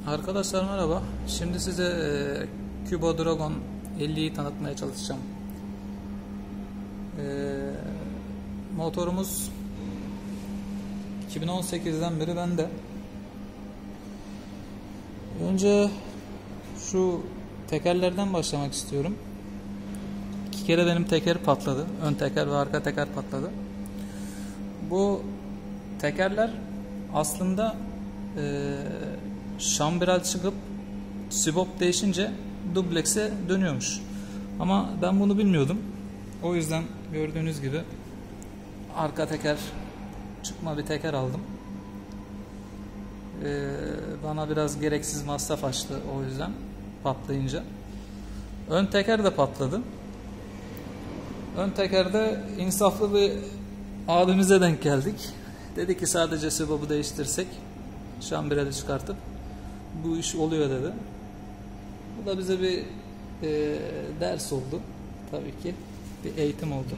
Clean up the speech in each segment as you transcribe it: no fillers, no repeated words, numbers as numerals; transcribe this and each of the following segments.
Arkadaşlar merhaba. Şimdi size Cubo Dragon 50'yi tanıtmaya çalışacağım. Motorumuz 2018'den beri bende. Önce şu tekerlerden başlamak istiyorum. 2 kere benim teker patladı. Ön teker ve arka teker patladı. Bu tekerler aslında şambiral çıkıp sibop değişince dublekse dönüyormuş. Ama ben bunu bilmiyordum. O yüzden gördüğünüz gibi arka teker çıkma bir teker aldım. Bana biraz gereksiz masraf açtı o yüzden patlayınca. Ön teker de patladı. Ön tekerde insaflı bir abimize denk geldik. Dedi ki sadece sibobu değiştirsek, şambirali çıkartıp bu iş oluyor dedi. Bu da bize bir ders oldu. Tabii ki bir eğitim oldu.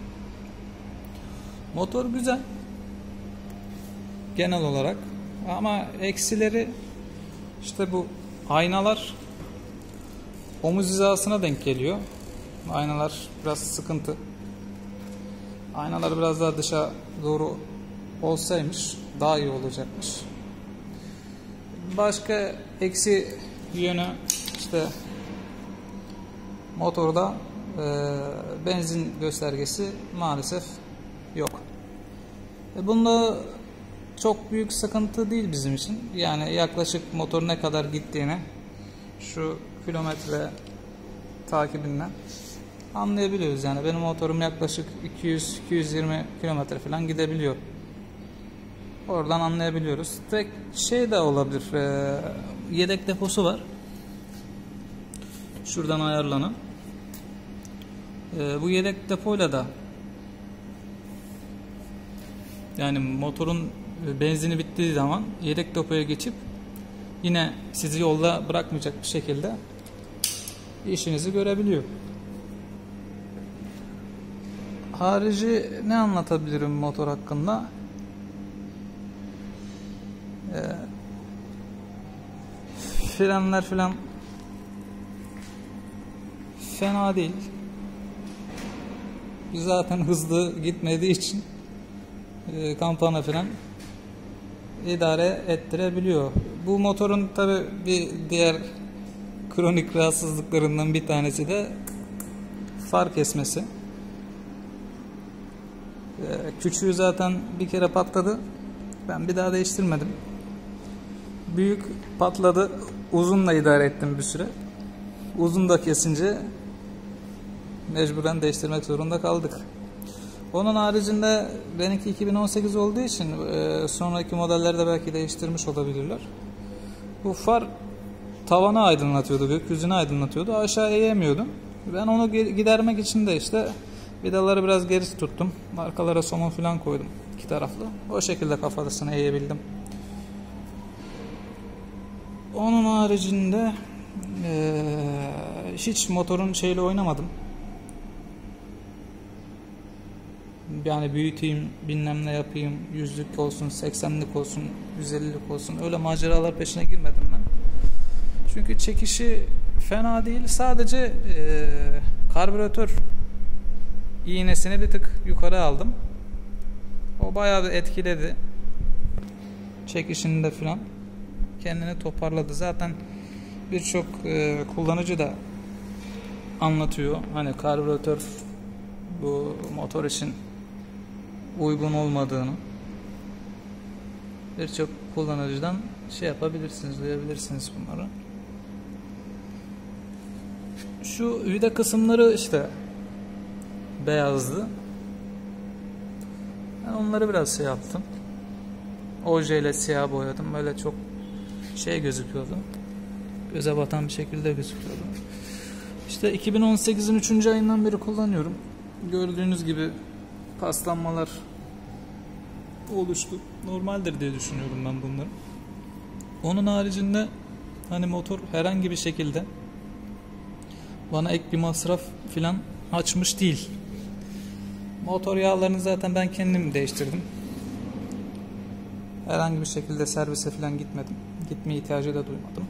Motor güzel genel olarak ama eksileri işte bu aynalar omuz hizasına denk geliyor. Aynalar biraz sıkıntı. Aynalar biraz daha dışa doğru olsaymış daha iyi olacakmış. Başka eksi yönü işte motorda benzin göstergesi maalesef yok. Bunda çok büyük sıkıntı değil bizim için. Yani yaklaşık motor ne kadar gittiğini şu kilometre takibinden anlayabiliyoruz. Yani benim motorum yaklaşık 200-220 kilometre falan gidebiliyor. Oradan anlayabiliyoruz. Tek şey de olabilir. Yedek deposu var. Şuradan ayarlanan. Bu yedek depoyla da yani motorun benzini bittiği zaman yedek depoya geçip yine sizi yolda bırakmayacak bir şekilde işinizi görebiliyor. Harici ne anlatabilirim motor hakkında? Frenler falan fena değil. Zaten hızlı gitmediği için kampana falan idare ettirebiliyor. Bu motorun tabi bir diğer kronik rahatsızlıklarından bir tanesi de far kesmesi. Küçüğü zaten bir kere patladı. Ben bir daha değiştirmedim. Büyük patladı. Uzunla idare ettim bir süre. Uzun da kesince mecburen değiştirmek zorunda kaldık. Onun haricinde benimki 2018 olduğu için sonraki modellerde belki değiştirmiş olabilirler. Bu far tavanı aydınlatıyordu, gökyüzünü aydınlatıyordu. Aşağı eğemiyordum. Ben onu gidermek için de işte vidaları biraz geri tuttum. Arkalara somun falan koydum. İki taraflı. O şekilde kafasını eğebildim. Onun haricinde hiç motorun şeyle oynamadım. Yani büyüteyim, bilmem ne yapayım, 100'lük olsun, 80'lik olsun, 150'lik olsun. Öyle maceralar peşine girmedim ben. Çünkü çekişi fena değil. Sadece karbüratör iğnesini bir tık yukarı aldım. O bayağı bir etkiledi. Çekişinde falan kendini toparladı. Zaten birçok kullanıcı da anlatıyor. Hani karbüratör bu motor için uygun olmadığını. Birçok kullanıcıdan şey yapabilirsiniz, duyabilirsiniz bunları. Şu vida kısımları işte beyazdı. Ben onları biraz şey yaptım. Oje ile siyah boyadım. Böyle çok şey gözüküyordu. Göze batan bir şekilde gözüküyordu. İşte 2018'in 3. ayından beri kullanıyorum. Gördüğünüz gibi paslanmalar oluştu. Normaldir diye düşünüyorum ben bunları. Onun haricinde hani motor herhangi bir şekilde bana ek bir masraf filan açmış değil. Motor yağlarını zaten ben kendim değiştirdim. Herhangi bir şekilde servise falan gitmedim. Gitme ihtiyacı da duymadım.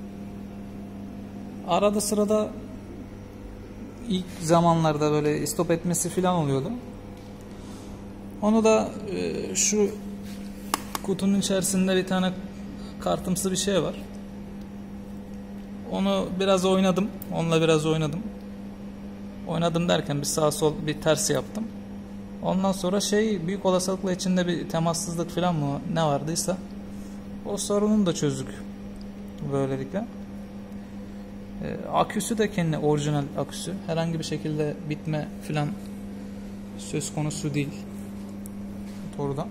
Arada sırada ilk zamanlarda böyle stop etmesi falan oluyordu. Onu da şu kutunun içerisinde bir tane kartımsı bir şey var. Onu biraz oynadım. Onunla biraz oynadım. Oynadım derken bir sağ sol bir ters yaptım. Ondan sonra büyük olasılıkla içinde bir temassızlık falan mı ne vardıysa o sorunu da çözdük böylelikle. Aküsü de kendi orijinal aküsü. Herhangi bir şekilde bitme falan söz konusu değil motorda.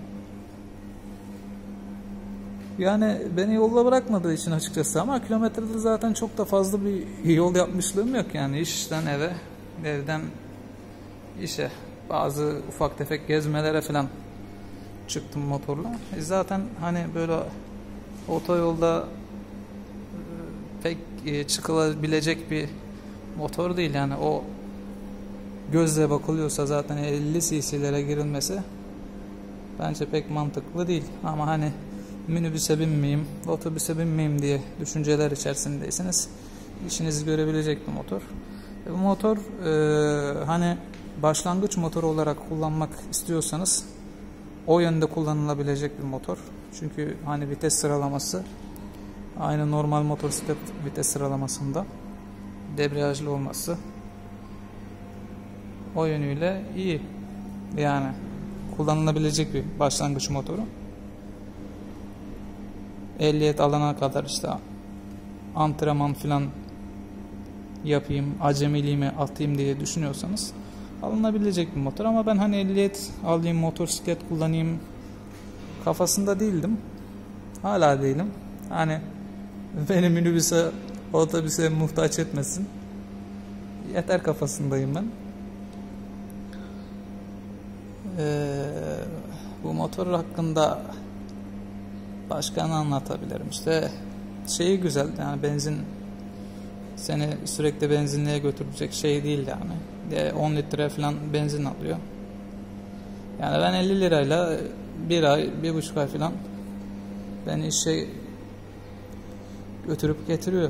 Yani beni yolda bırakmadığı için açıkçası, ama kilometrede zaten çok da fazla bir yol yapmışlığım yok yani. İşten eve, evden işe, bazı ufak tefek gezmelere falan çıktım motorla. Zaten hani böyle otoyolda pek çıkılabilecek bir motor değil yani. O gözle bakılıyorsa zaten 50 cc'lere girilmesi bence pek mantıklı değil. Ama hani minibüse binmeyeyim, otobüse binmeyeyim diye düşünceler içerisindeyseniz işinizi görebilecek bir motor. Bu motor hani başlangıç motoru olarak kullanmak istiyorsanız o yönde kullanılabilecek bir motor. Çünkü hani vites sıralaması aynı normal motosiklet vites sıralamasında, debriyajlı olması o yönüyle iyi. Yani kullanılabilecek bir başlangıç motoru. Ehliyet alana kadar işte antrenman falan yapayım, acemiliğimi atayım diye düşünüyorsanız alınabilecek bir motor. Ama ben hani ehliyet alayım, motosiklet kullanayım kafasında değildim. Hala değilim. Hani beni minibüse, otobüse muhtaç etmesin, yeter kafasındayım ben. Bu motor hakkında başka ne anlatabilirim? İşte güzel yani, benzin seni sürekli benzinliğe götürecek şey değil yani. 10 litre falan benzin alıyor. Yani ben 50 lirayla bir ay, 1,5 ay falan beni işe götürüp getiriyor.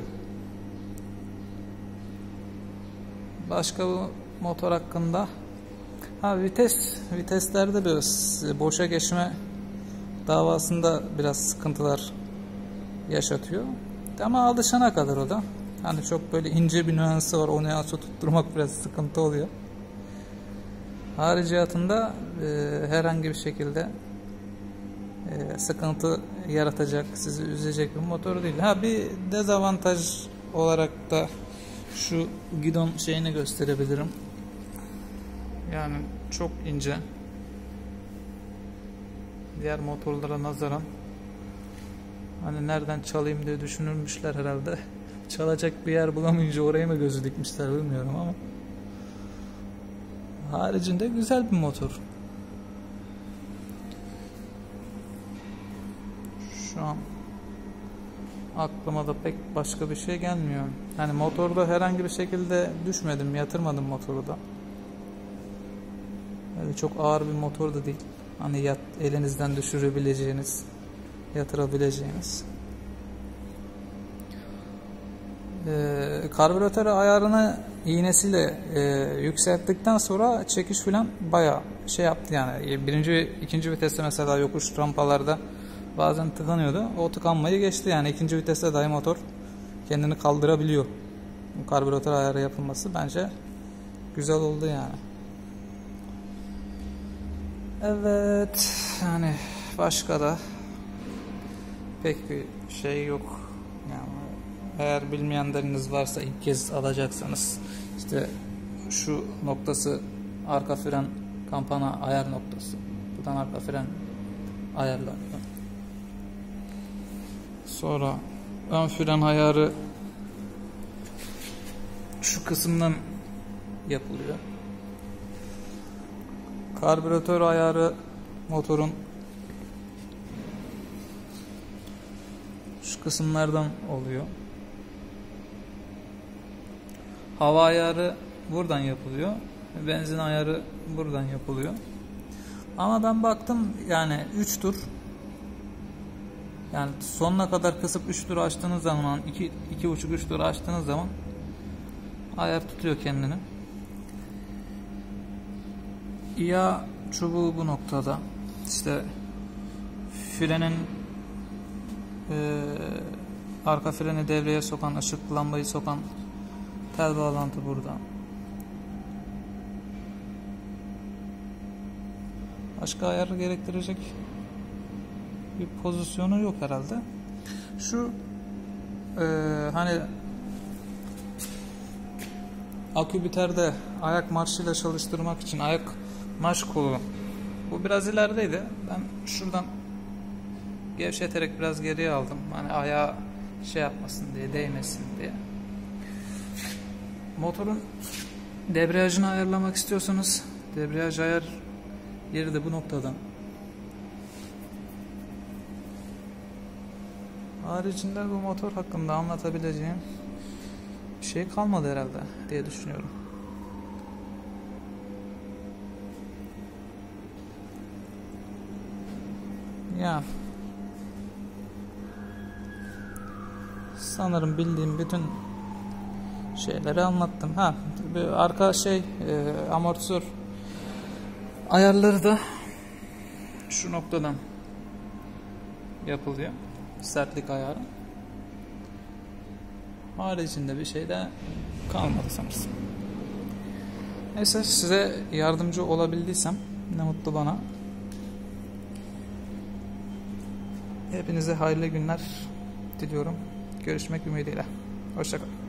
Başka bu motor hakkında viteslerde biraz boşa geçme davasında biraz sıkıntılar yaşatıyor. Ama alışana kadar o da. Hani çok böyle ince bir nüansı var. O nüansı tutturmak biraz sıkıntı oluyor. Hariciyatında herhangi bir şekilde sıkıntı yaratacak, sizi üzecek bir motor değil. Bir dezavantaj olarak da şu gidon şeyini gösterebilirim. Yani çok ince. Diğer motorlara nazaran hani nereden çalayım diye düşünülmüşler herhalde. Çalacak bir yer bulamayınca oraya mı gözü dikmişler bilmiyorum ama haricinde güzel bir motor. Şu an aklıma da pek başka bir şey gelmiyor. Yani motorda herhangi bir şekilde düşmedim, yatırmadım motoru da. Yani çok ağır bir motor da değil. Hani elinizden düşürebileceğiniz, yatırabileceğiniz. Karbüratör ayarını iğnesiyle yükselttikten sonra çekiş falan bayağı yaptı yani. Birinci, ikinci viteste mesela yokuş rampalarda bazen tıkanıyordu. O tıkanmayı geçti yani. İkinci viteste dahi motor kendini kaldırabiliyor. Bu karbüratör ayarı yapılması bence güzel oldu yani. Evet, yani başka da pek bir şey yok. Yani eğer bilmeyenleriniz varsa, ilk kez alacaksanız, işte şu noktası arka fren kampana ayar noktası. Buradan arka fren ayarlanıyor. Sonra ön fren ayarı şu kısımdan yapılıyor. Karbüratör ayarı motorun şu kısımlardan oluyor. Hava ayarı buradan yapılıyor. Benzin ayarı buradan yapılıyor. Ama ben baktım yani 3 tur Yani sonuna kadar kısıp 3 tur açtığınız zaman, 2,5-3 tur açtığınız zaman ayar tutuyor kendini. İya çubuğu bu noktada. İşte frenin arka freni devreye sokan, ışık lambayı sokan tel bağlantı burada. Başka ayar gerektirecek bir pozisyonu yok herhalde. Şu hani akü biter ayak marşıyla çalıştırmak için ayak marş kolu. Bu biraz ilerideydi. Ben şuradan gevşeterek biraz geriye aldım. Hani ayağa şey yapmasın diye, değmesin diye. Motorun debriyajını ayarlamak istiyorsanız debriyaj ayar yeri de bu noktada. Haricinde bu motor hakkında anlatabileceğim bir şey kalmadı herhalde diye düşünüyorum. Ya sanırım bildiğim bütün şeyleri anlattım. Arka amortisör ayarları da şu noktadan yapılıyor. Sertlik ayarı. Haricinde bir şey de kalmadı sanırsam. Neyse, size yardımcı olabildiysem ne mutlu bana. Hepinize hayırlı günler diliyorum. Görüşmek ümidiyle. Hoşça kalın.